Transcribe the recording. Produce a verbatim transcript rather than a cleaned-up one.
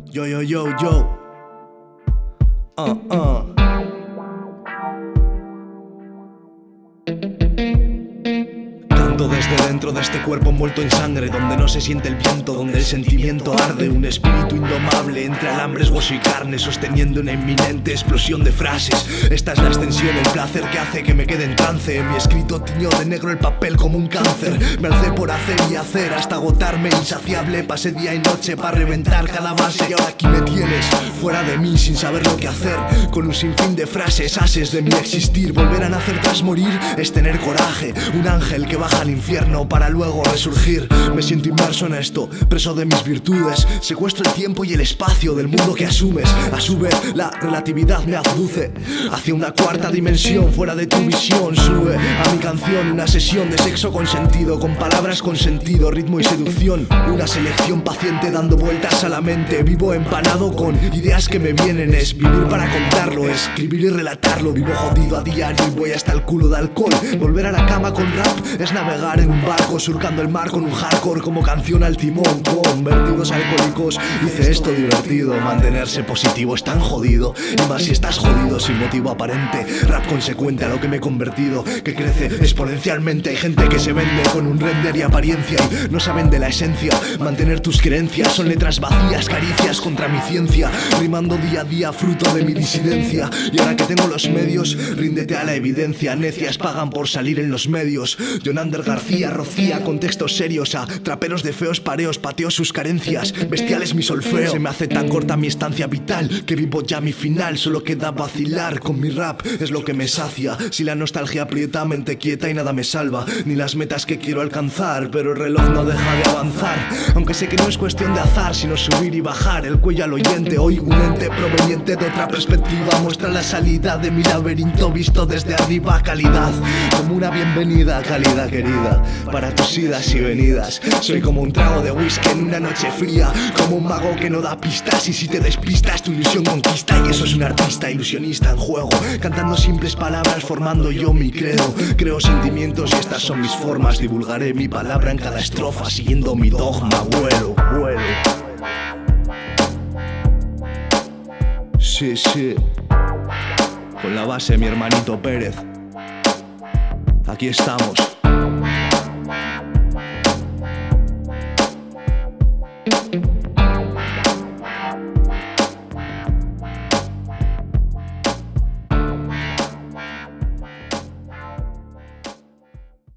Yo, yo, yo, yo. Uh, uh. Canto desde dentro de este cuerpo envuelto en sangre, donde no se siente el viento, donde el sentimiento arde. Un espíritu indomable entre alambres, hueso y carne, sosteniendo una inminente explosión de frases. Esta es la extensión, el placer que hace que me quede en trance. Mi escrito tiñó de negro el papel como un cáncer. Me alcé por hacer y hacer hasta agotarme insaciable. Pasé día y noche para reventar cada base. Y ahora aquí me tienes, fuera de mí sin saber lo que hacer, con un sinfín de frases, ases de mi existir. Volver a nacer tras morir es tener coraje, un ángel que baja al infierno para luego resurgir. Me siento inmerso en esto, preso de mis virtudes. Secuestro el tiempo y el espacio del mundo que asumes. A su vez la relatividad me abduce hacia una cuarta dimensión fuera de tu visión. Sube a mi canción una sesión de sexo con sentido, con palabras con sentido, ritmo y seducción. Una selección paciente dando vueltas a la mente. Vivo empanado con ideas que me vienen. Es vivir para contarlo, escribir y relatarlo. Vivo jodido a diario y voy hasta el culo de alcohol. Volver a la cama con rap es navegar en un barco, surcando el mar con un hardcore como canción al timón. Convertidos alcohólicos, hice esto divertido. Mantenerse positivo es tan jodido, y más si estás jodido sin motivo aparente. Rap consecuente a lo que me he convertido, que crece exponencialmente. Hay gente que se vende con un render y apariencia y no saben de la esencia. Mantener tus creencias son letras vacías, caricias contra mi ciencia, rimando día a día fruto de mi disidencia. Y ahora que tengo los medios, ríndete a la evidencia. Necias pagan por salir en los medios. Jonander García rocía con textos serios a traperos de feos pareos, pateo sus carencias. Bestial es mi solfeo, se me hace tan corta mi estancia vital que vivo ya mi final. Solo queda vacilar con mi rap, es lo que me sacia. Si la nostalgia aprieta, mente quieta y nada me salva, ni las metas que quiero alcanzar, pero el reloj no deja de avanzar. Aunque sé que no es cuestión de azar, sino subir y bajar el cuello al oyente. Hoy un ente proveniente de otra perspectiva muestra la salida de mi laberinto visto desde arriba. Calidad, como una bienvenida, calidad querida, para tus idas y venidas. Soy como un trago de whisky en una noche fría, como un mago que no da pistas, y si te despistas tu ilusión conquista. Y eso es un artista ilusionista en juego, cantando simples palabras, formando yo mi credo. Creo sentimientos y estas son mis formas. Divulgaré mi palabra en cada estrofa, siguiendo mi dogma. Vuelo, vuelo. Sí, sí. Con la base mi hermanito Pérez. Aquí estamos.